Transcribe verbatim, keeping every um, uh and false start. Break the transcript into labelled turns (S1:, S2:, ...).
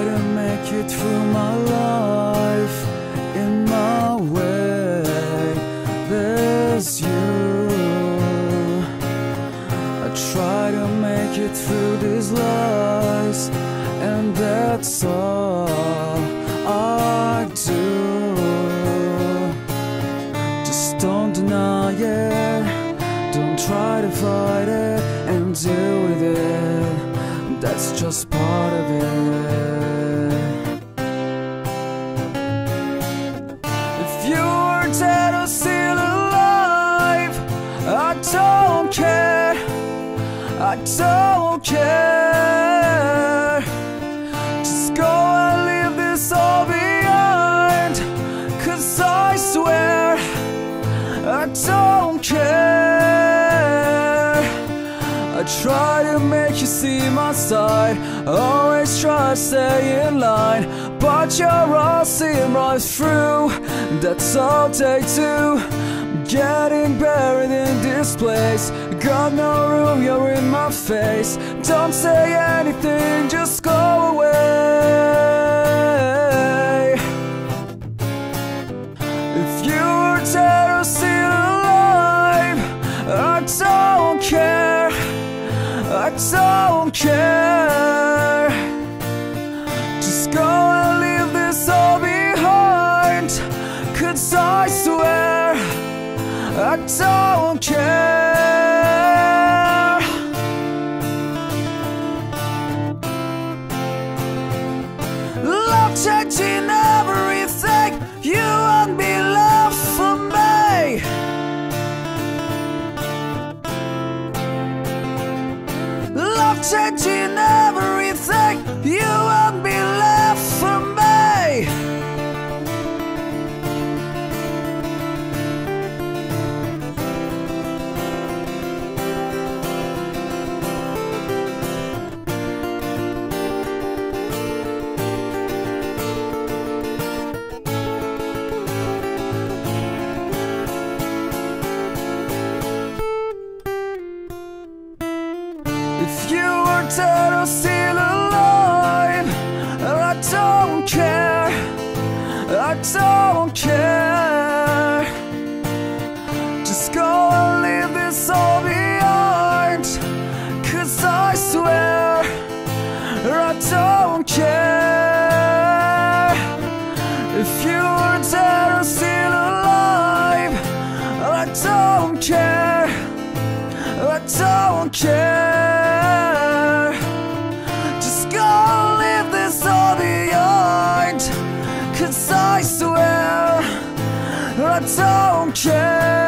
S1: to make it through my life in my way. There's you. I try to make it through these lies, and that's all I do. Just don't deny it, don't try to fight it and deal with it. That's just part of it. If you were dead or still alive, I don't care, I don't care. Just go and leave this all behind, 'cause I swear I don't care. I try to make you see my side, always try to stay in line, but you're all seeing right through. That's all take two. Getting buried in this place, got no room, you're in my face. Don't say anything, just go away. If you were dead or still alive, I don't care, I don't care. Just go and leave this all behind, 'cause I swear I don't care. Love changing everything, you won't be left for me. Love changing everything, you won't be left for me. If you were dead or still alive, I don't care, I don't care. Just go and leave this all behind, 'cause I swear I don't care. If you were dead or still alive, I don't care, I don't care. Just go leave this all behind, 'cause I swear I don't care.